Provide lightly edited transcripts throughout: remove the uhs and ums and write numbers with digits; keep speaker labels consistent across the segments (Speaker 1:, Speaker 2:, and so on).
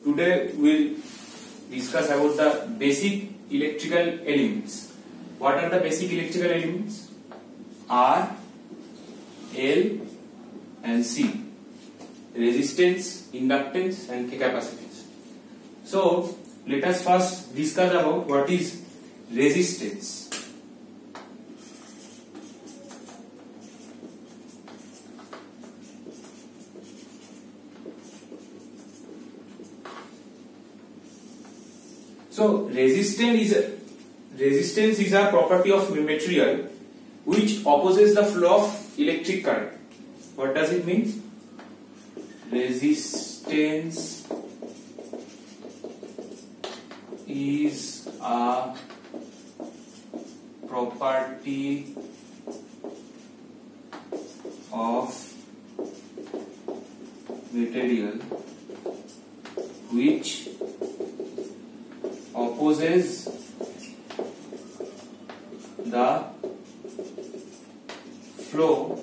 Speaker 1: Today we'll discuss about the basic electrical elements. What are the basic electrical elements? R, L and C. Resistance, inductance and capacitance. So let us first discuss about what is resistance. So resistance is a property of material which opposes the flow of electric current. What does it mean? Resistance is a property of material which opposes the flow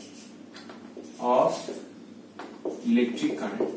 Speaker 1: of electric current.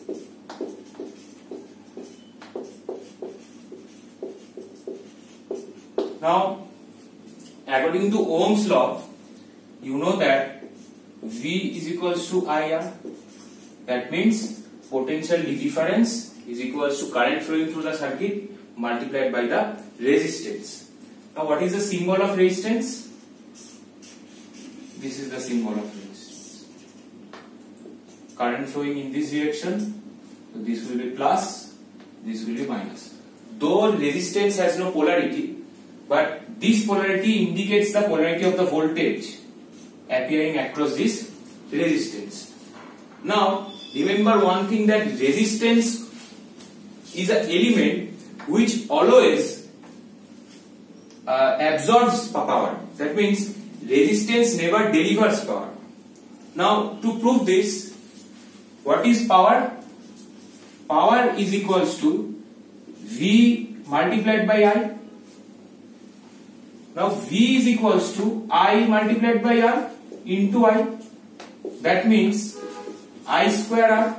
Speaker 1: Now, according to Ohm's law, you know that V is equals to IR. That means potential difference is equals to current flowing through the circuit multiplied by the resistance. Now, what is the symbol of resistance? This is the symbol of resistance. Current flowing in this direction, so this will be plus, this will be minus. Though resistance has no polarity, but this polarity indicates the polarity of the voltage appearing across this resistance. Now, remember one thing, that resistance is an element which always absorbs power. That means resistance never delivers power. Now, to prove this, what is power? Power is equals to V multiplied by I. Now, V is equals to I multiplied by R into I. That means I square R.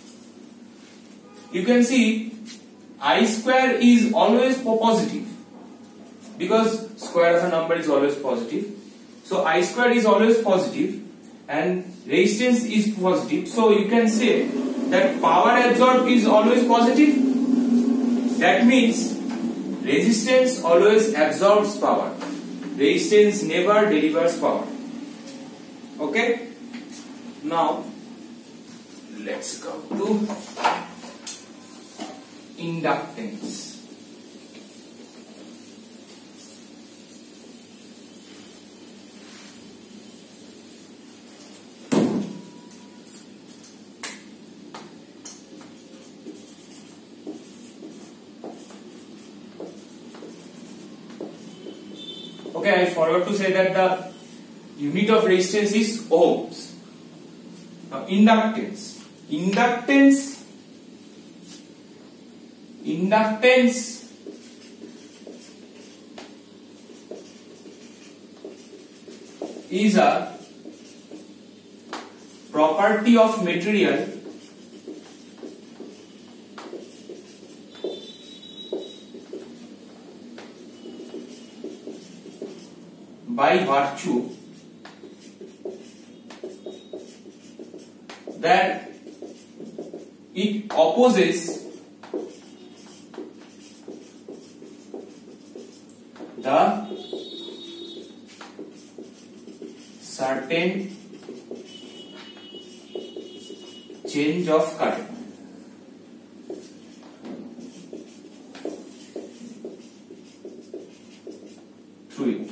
Speaker 1: You can see I square is always positive because square of a number is always positive. So I square is always positive and resistance is positive. So you can say that power absorbed is always positive. That means resistance always absorbs power. Resistance never delivers power. Okay? Now let's go to inductance. Okay, I forgot to say that the unit of resistance is ohms. Now, inductance. Inductance is a property of material by virtue that it opposes the certain change of current. Through it.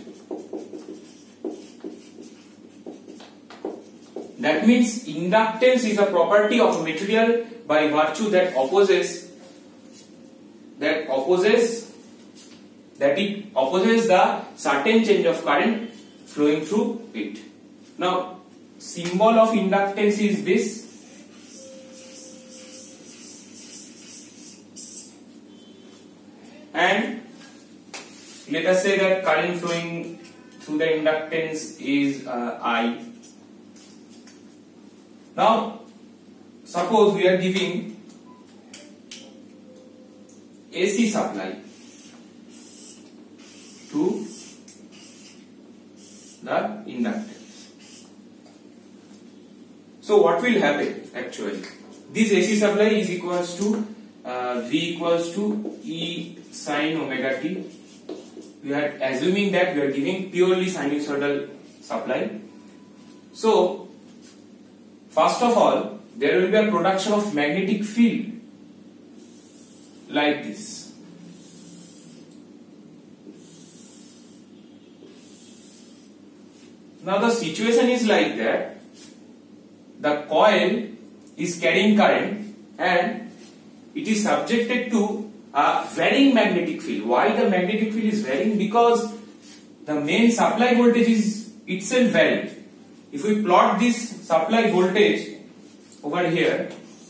Speaker 1: That means inductance is a property of material by virtue that it opposes the certain change of current flowing through it. Now, symbol of inductance is this. And let us say that current flowing through the inductance is I. Now, suppose we are giving AC supply to the inductance. So what will happen actually? This AC supply is equals to V equals to E sin omega t. We are assuming that we are giving purely sinusoidal supply. So first of all, there will be a production of magnetic field like this. Now the situation is like that the coil is carrying current and it is subjected to a varying magnetic field. Why the magnetic field is varying? Because the main supply voltage is itself varying. If we plot this supply voltage over here,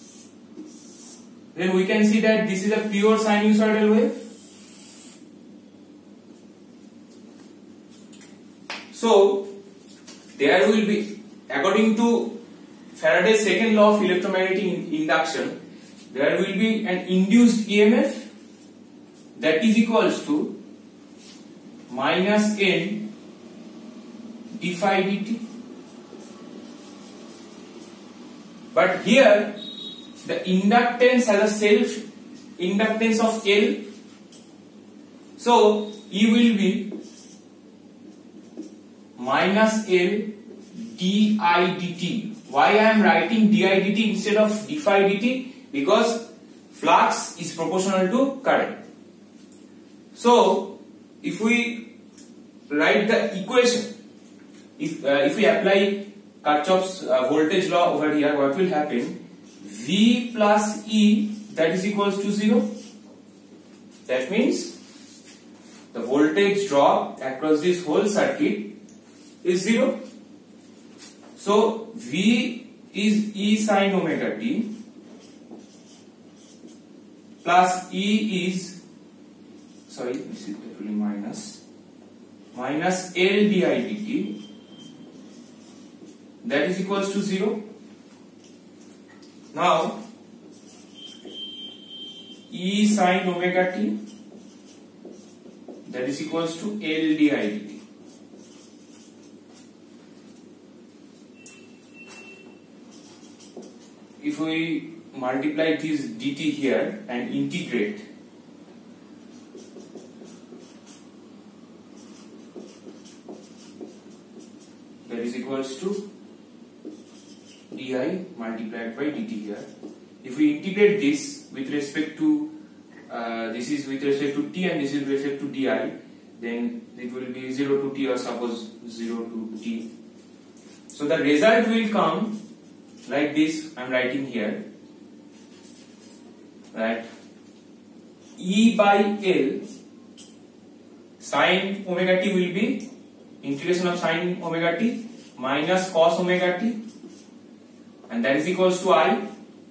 Speaker 1: then we can see that this is a pure sinusoidal wave. So there will be, according to Faraday's second law of electromagnetic induction, there will be an induced EMF that is equals to minus N d phi dt. But here the inductance has a self inductance of L, so E will be minus L di dt. Why I am writing di dt instead of d phi dt? Because flux is proportional to current. So if we write the equation, if we apply Kirchhoff's voltage law over here, what will happen? V plus E, that is equals to 0. That means the voltage drop across this whole circuit is 0. So V is E sin omega t plus E is, sorry, this is actually minus L di dt, that is equals to 0. Now E sin omega t, that is equals to L di dt. If we multiply this dt here and integrate, that is equals to di multiplied by dt here. If we integrate this with respect to this is with respect to t and this is with respect to di, then it will be 0 to t, or suppose 0 to t. So the result will come like this. I am writing here that E by L sin omega t will be integration of sin omega t minus cos omega t, and that is equals to I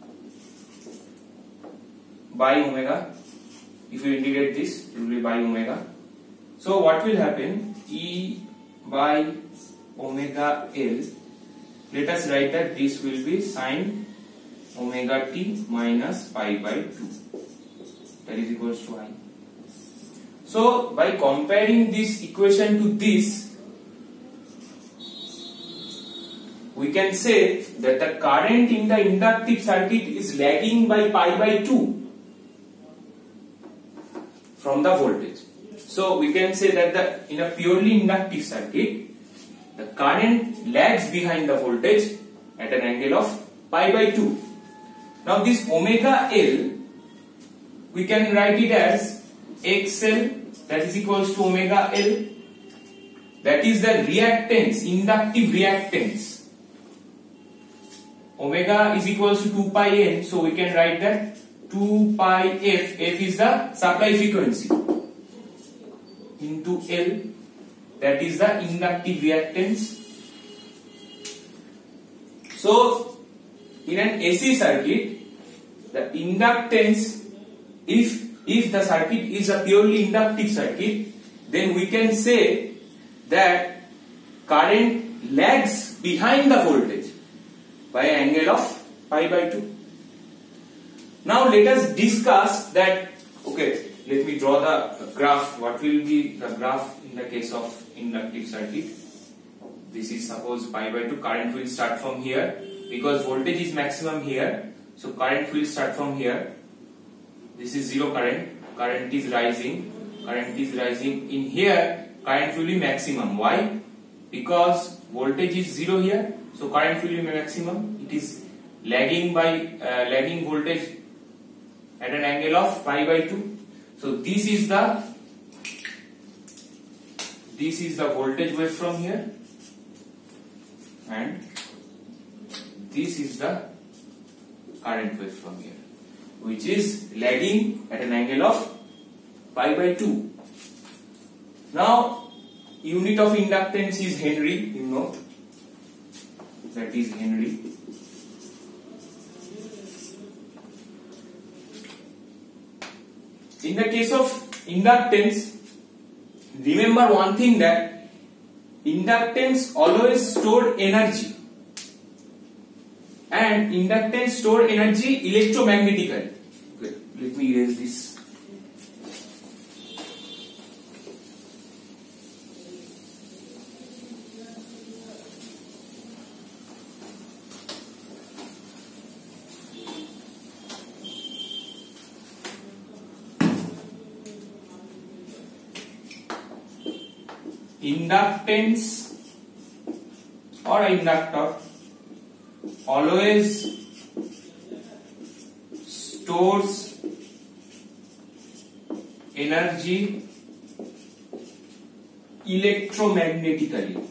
Speaker 1: by omega. If you integrate this, it will be by omega. So what will happen? E by omega L, let us write that this will be sin omega t minus pi by 2, that is equals to I. So by comparing this equation to this, we can say that the current in the inductive circuit is lagging by pi by 2 from the voltage. So we can say that in a purely inductive circuit, the current lags behind the voltage at an angle of pi by 2. Now this omega L, we can write it as XL, that is equals to omega L, that is the reactance, inductive reactance. Omega is equals to 2 pi n, so we can write that 2 pi f, f is the supply frequency, into L, that is the inductive reactance. So in an AC circuit, the inductance, if the circuit is a purely inductive circuit, then we can say that current lags behind the voltage by an angle of pi by 2. Now let us discuss that, okay, let me draw the graph. What will be the graph in the case of inductive circuit? This is suppose pi by 2. Current will start from here because voltage is maximum here. So current will start from here. This is zero current. Current is rising. Current is rising. In here, current will be maximum. Why? Because voltage is zero here. So current will be maximum. It is lagging voltage at an angle of pi by 2. So this is the voltage wave from here, and this is the current wave from here, which is lagging at an angle of pi by 2. Now unit of inductance is Henry, you know, that is Henry. In the case of inductance, remember one thing, that inductance always store energy, and inductance store energy electromagnetically. Okay, let me erase this. Inductance or inductor always stores energy electromagnetically.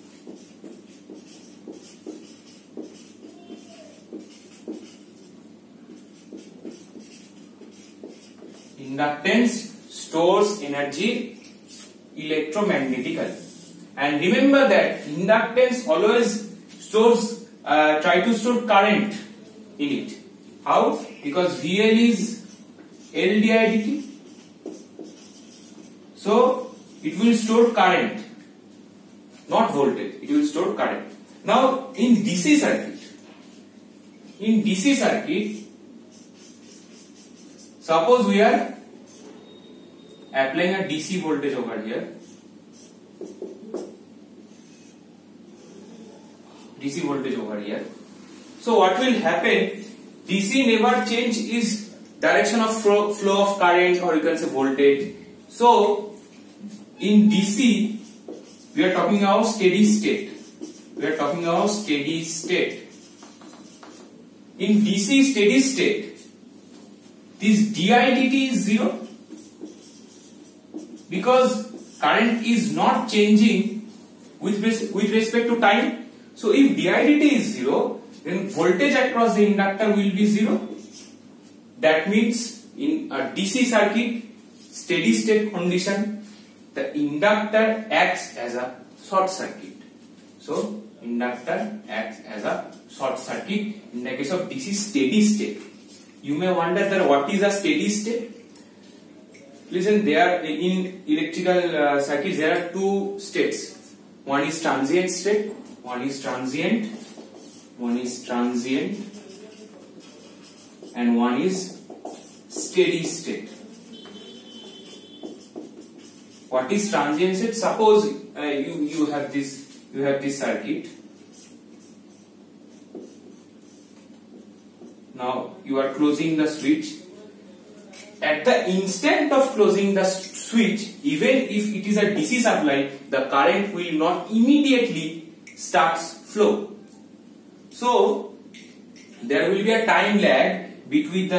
Speaker 1: Inductance stores energy electromagnetically, and remember that inductance always try to store current in it. How? Because VL is L di dt, so it will store current, not voltage. It will store current. Now in DC circuit, suppose we are applying a DC voltage over here. DC voltage over here. So what will happen? DC never change its direction of flow of current, or you can say voltage. So in DC we are talking about steady state. In DC steady state, this di dt is zero, because current is not changing with respect to time. So if di dt is zero, then voltage across the inductor will be zero. That means in a DC circuit, steady state condition, the inductor acts as a short circuit. So inductor acts as a short circuit in the case of DC steady state. You may wonder that what is a steady state? Listen, there in electrical circuits there are two states. One is transient state, one is transient, and one is steady state. What is transient state? Suppose you have this circuit. Now you are closing the switch. At the instant of closing the switch, even if it is a DC supply, the current will not immediately start flow. So there will be a time lag between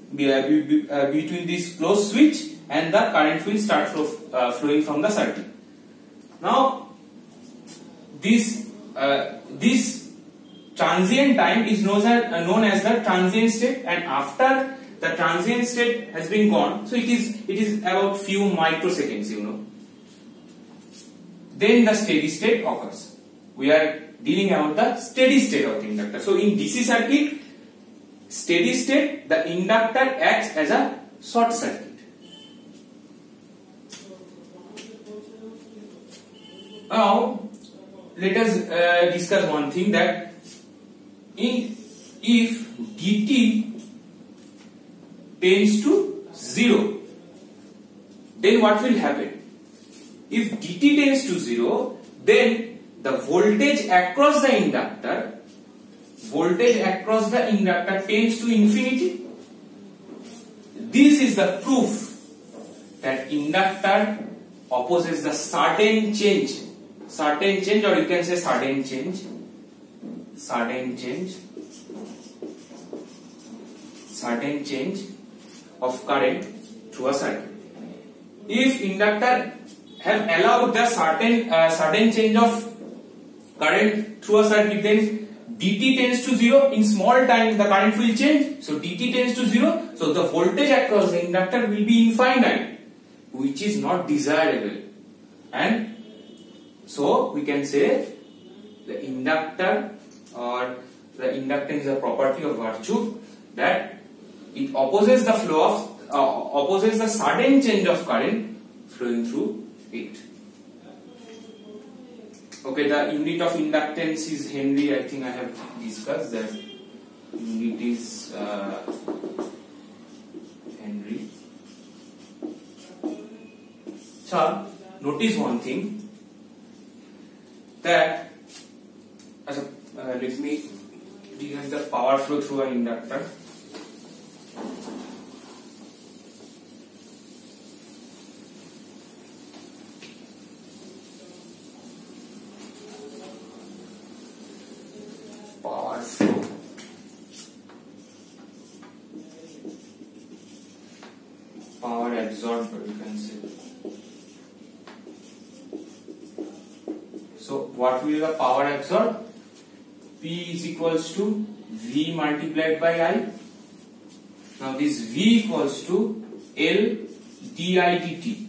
Speaker 1: this closed switch and the current will start flowing from the circuit. Now this transient time is known as the transient state, and after the transient state has been gone, so it is about few microseconds, you know, then the steady state occurs. We are dealing about the steady state of the inductor. So in DC circuit, steady state, the inductor acts as a short circuit. Now let us discuss one thing, that if dt tends to 0, then what will happen? If dt tends to 0, then the voltage across the inductor tends to infinity. This is the proof that inductor opposes the sudden change, or you can say sudden change of current through a circuit. If inductor have allowed the sudden change of current through a circuit, then dt tends to 0. In small time the current will change, so dt tends to 0, so the voltage across the inductor will be infinite, which is not desirable. And so we can say the inductor, or the inductance is a property of virtue that it opposes the flow of opposes the sudden change of current flowing through it. Okay, the unit of inductance is Henry. I think I have discussed that. Unit is Henry. So notice one thing, that let me derive the power flow through an inductor. Power flow. Power absorbed, you can say. So what will be the power absorbed? P is equals to V multiplied by I. Now this V equals to L di dt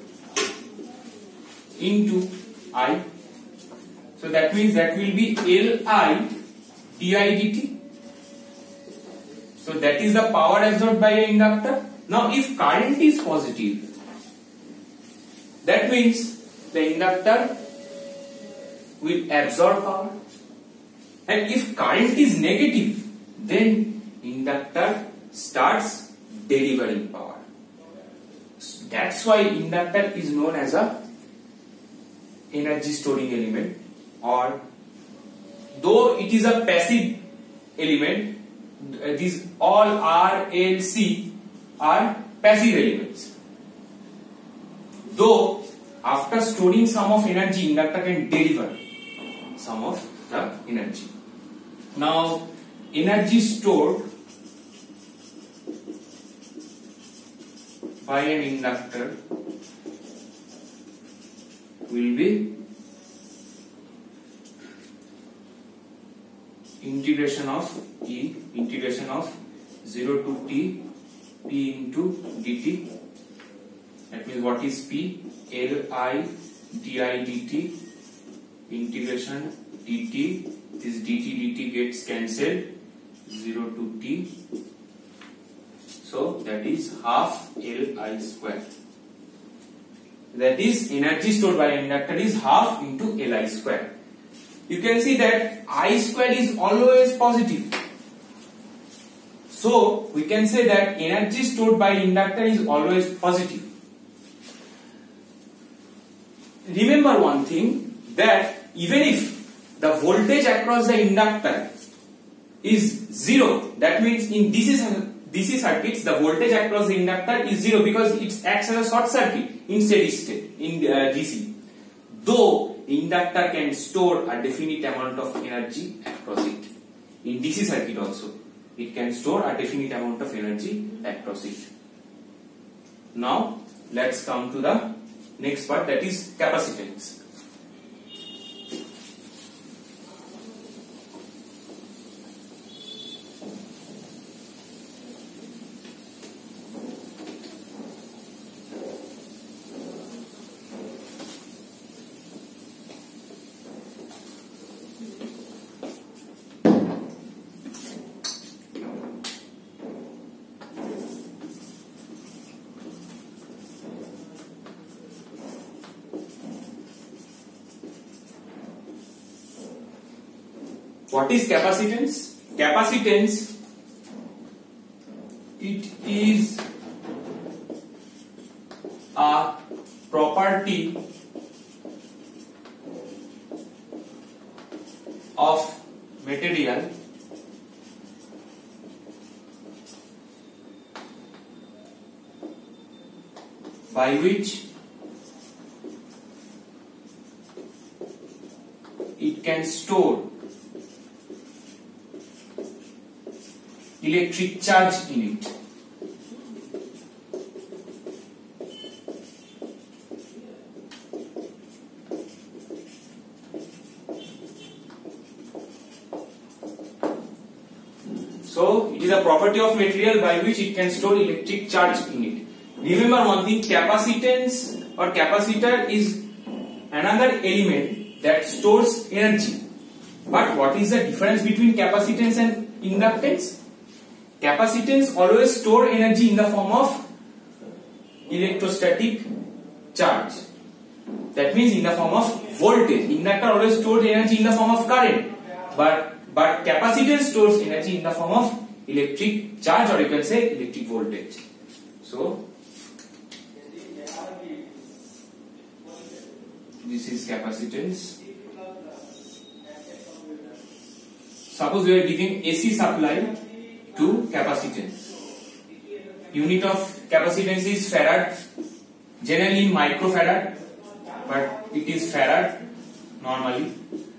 Speaker 1: into I. So that means that will be Li di dt. So that is the power absorbed by an inductor. Now if current is positive, that means the inductor will absorb power, and if current is negative, then inductor starts delivering power. So that's why inductor is known as a energy storing element, or though it is a passive element, these all R, L, C are passive elements. Though after storing some of energy, inductor can deliver some of the energy. Now energy stored by an inductor will be integration of 0 to t p into dt. That means what is p? Li di dt integration dt. This dt gets cancelled, 0 to t. So that is half Li square. That is energy stored by an inductor is half into Li square. You can see that I square is always positive. So we can say that energy stored by inductor is always positive. Remember one thing, that even if the voltage across the inductor is 0, that means in DC circuits the voltage across the inductor is 0 because it acts as a short circuit in steady state in DC. Though inductor can store a definite amount of energy across it. In DC circuit also, it can store a definite amount of energy across it. Now let's come to the next part, that is capacitance. What is capacitance? Capacitance, it is a property of material by which it can store electric charge in it. So it is a property of material by which it can store electric charge in it. Remember one thing, capacitance or capacitor is another element that stores energy. But what is the difference between capacitance and inductance? Capacitance always store energy in the form of electrostatic charge. That means in the form of voltage. Inductor always stores energy in the form of current. But capacitance stores energy in the form of electric charge, or you can say electric voltage. So this is capacitance. Suppose we are giving AC supply to capacitance. Unit of capacitance is farad, generally microfarad, but it is farad normally.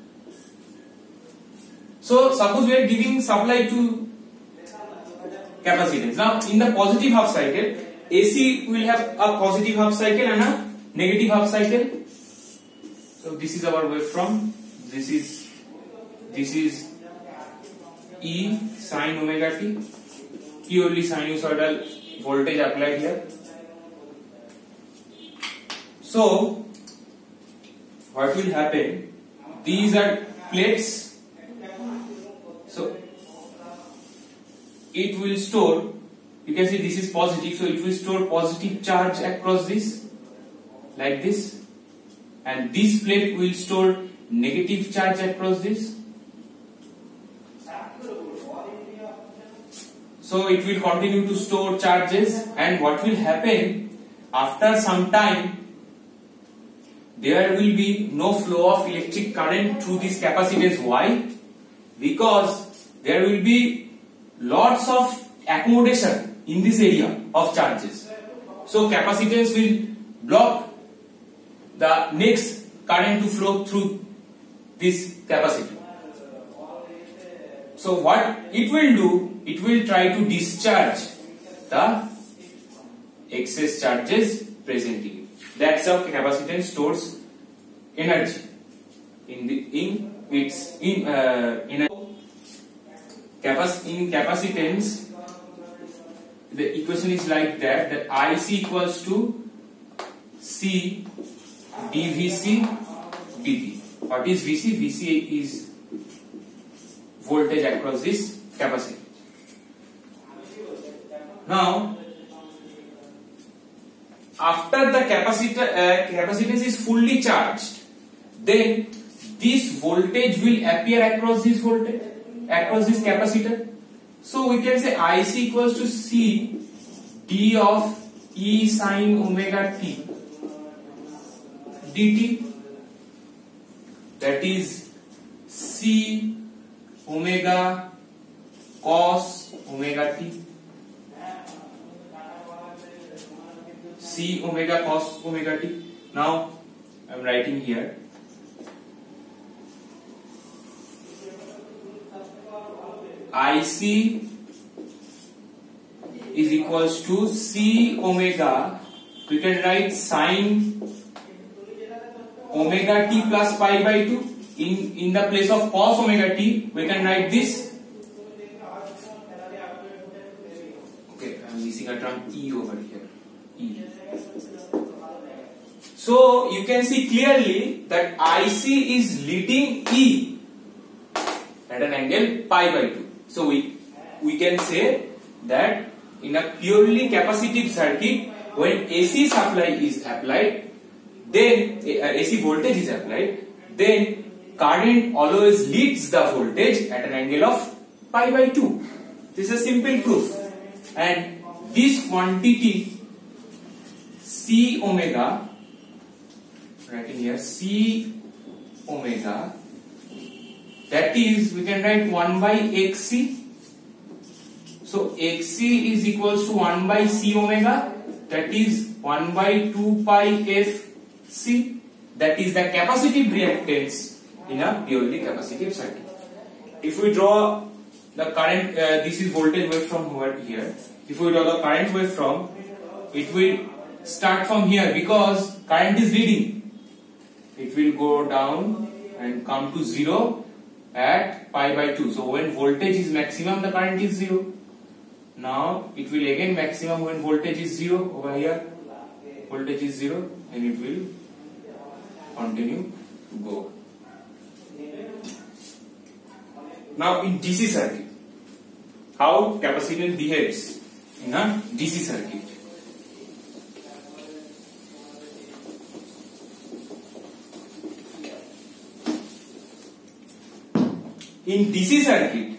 Speaker 1: So suppose we are giving supply to capacitance. Now in the positive half cycle, AC will have a positive half cycle and a negative half cycle. So this is our waveform. This is E sin omega t, purely sinusoidal voltage applied here. So what will happen? These are plates. So it will store, you can see this is positive, so it will store positive charge across this, like this, and this plate will store negative charge across this. So it will continue to store charges, and what will happen after some time, there will be no flow of electric current through this capacitance. Why? Because there will be lots of accommodation in this area of charges. So capacitance will block the next current to flow through this capacitor. So what it will do, it will try to discharge the excess charges present in it. That's how capacitance stores energy in capacitance. The equation is like that IC equals to C dVc dt. What is Vc? Vc is voltage across this capacitor. Now after the capacitance is fully charged, then this voltage will appear across this voltage, across this capacitor. So we can say IC equals to C d of E sin omega t dt, that is C omega cos omega t, C omega cos omega t. Now I am writing here IC is equals to C omega, we can write sin omega t plus pi by 2. In the place of cos omega t, we can write this. Okay, I am using a term E over here. E. So you can see clearly that IC is leading E at an angle pi by 2. So we can say that in a purely capacitive circuit, when AC supply is applied, then AC voltage is applied, then current always leads the voltage at an angle of pi by 2. This is a simple proof. And this quantity C omega, writing here C omega, that is we can write 1 by xc. So xc is equals to 1 by C omega, that is 1 by 2 pi fc. That is the capacitive reactance in a purely capacitive circuit. If we draw the current, this is voltage waveform over here. If we draw the current waveform, it will start from here because current is leading. It will go down and come to 0 at pi by 2. So when voltage is maximum, the current is 0. Now it will again maximum when voltage is 0 over here. Voltage is 0 and it will continue to go. Now in DC circuit, how capacitance behaves in a DC circuit. In DC circuit,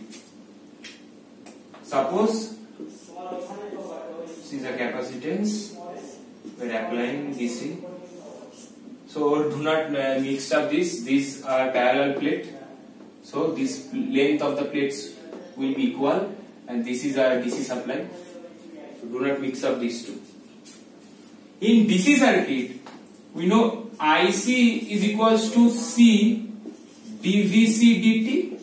Speaker 1: suppose this is a capacitance, we are applying DC. So do not mix up this. These are parallel plate. So this length of the plates will be equal, and this is our DC supply. So do not mix up these two. In DC circuit, we know IC is equals to C dVc dt.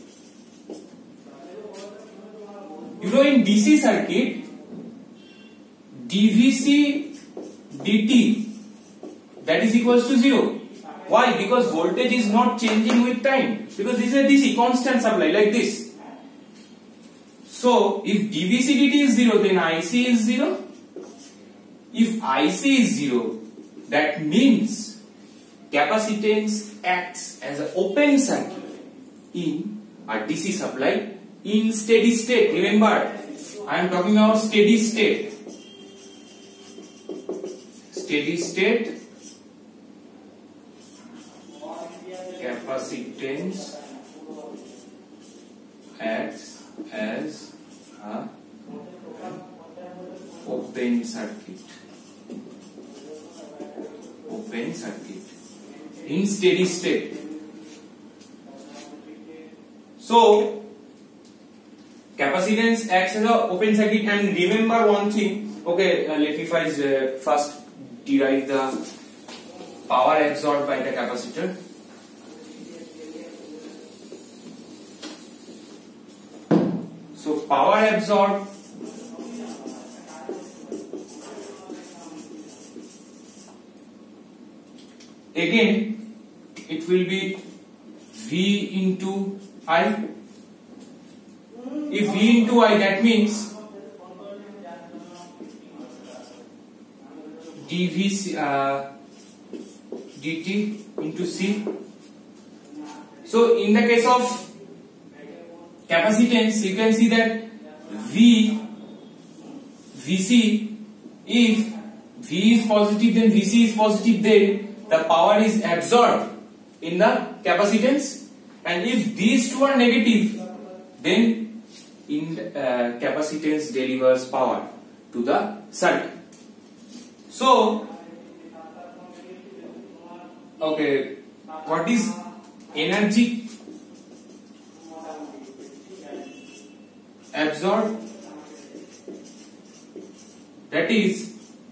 Speaker 1: You know in DC circuit, dVc dt, that is equals to 0. Why? Because voltage is not changing with time. Because this is a DC constant supply like this. So if dVc dt is 0, then IC is 0. If IC is 0, that means capacitance acts as an open circuit in a DC supply in steady state. Remember, I am talking about steady state. Steady state capacitance acts as a open circuit. Open circuit in steady state. So capacitance acts as a open circuit, and remember one thing. Okay, let me first derive the power absorbed by the capacitor. So power absorbed again, it will be V into I. If V into I, that means dVc dt into C. So in the case of capacitance, you can see that Vc, if V is positive, then Vc is positive, then the power is absorbed in the capacitance, and if these two are negative, then capacitance delivers power to the circuit. So, okay, what is energy absorbed? That is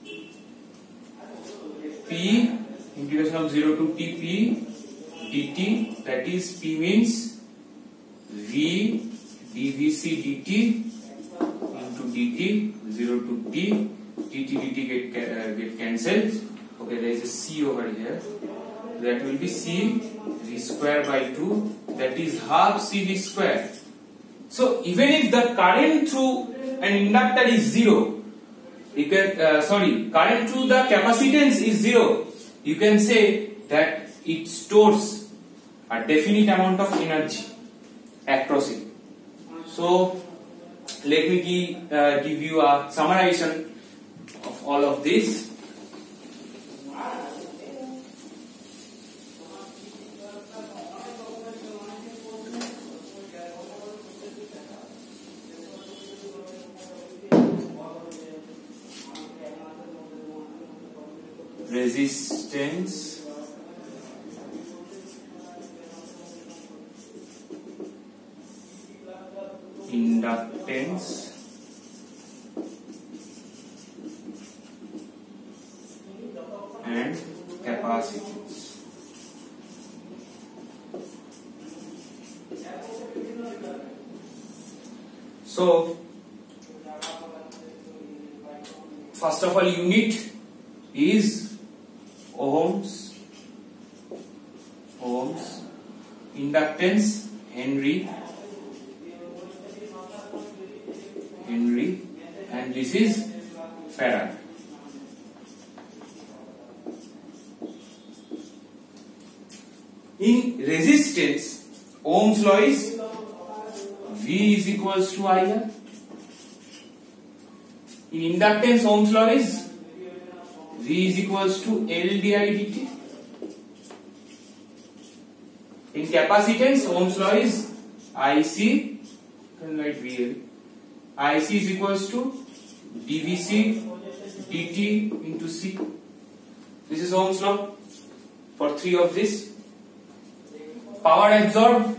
Speaker 1: P integration of 0 to T P dt, that is P means V dVc dt into dt, 0 to T, dt get cancelled. Okay, there is a C over here. That will be C V square by 2, that is half C V square. So even if the current through an inductor is 0, you can current through the capacitance is 0, you can say that it stores a definite amount of energy across it. So let me give you a summarization of all of this. resistance, inductance, and capacitance. So first of all, unit is ohms, inductance Henry, and this is farad. In resistance, Ohm's law is V is equals to IR. In inductance, Ohm's law is V is equals to L di dt. In capacitance, Ohm's law is IC, can write VL. IC is equals to dVc dt into C. This is Ohm's law for three of this. Power absorbed,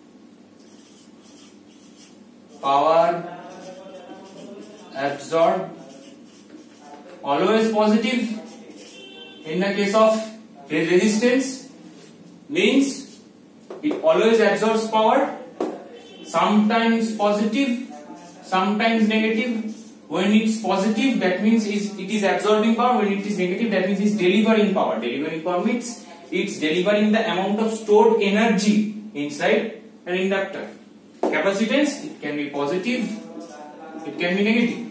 Speaker 1: always positive. In the case of resistance, means it always absorbs power, sometimes positive, sometimes negative. When it's positive, that means it is absorbing power. When it is negative, that means it's delivering power. Delivering power means it's delivering the amount of stored energy inside an inductor. Capacitance, it can be positive, it can be negative.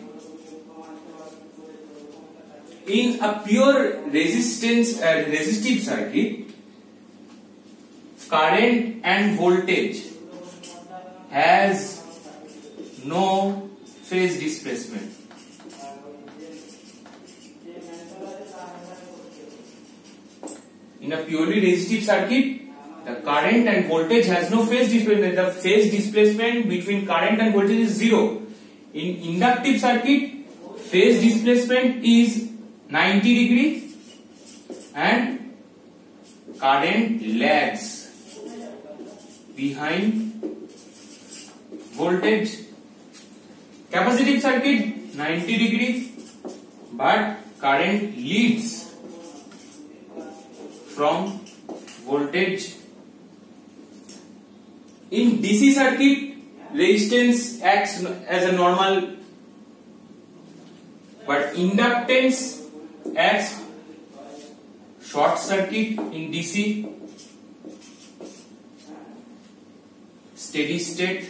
Speaker 1: In a pure resistive circuit, current and voltage has no phase displacement. In a purely resistive circuit, the current and voltage has no phase displacement. The phase displacement between current and voltage is zero. In inductive circuit, phase displacement is 90 degree and current lags behind voltage. Capacitive circuit 90 degree, but current leads from voltage. In DC circuit, resistance acts as a normal, but inductance acts short circuit in DC. Steady state.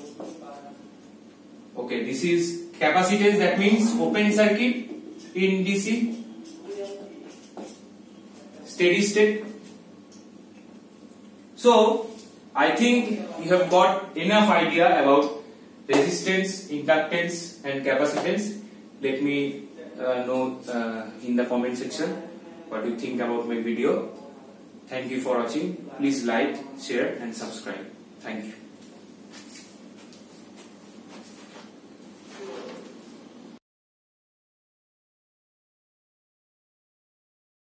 Speaker 1: Okay, this is capacitance, that means open circuit in DC. Steady state. So I think you have got enough idea about resistance, inductance and capacitance. Let me know in the comment section what you think about my video. Thank you for watching. Please like, share and subscribe. Thank you.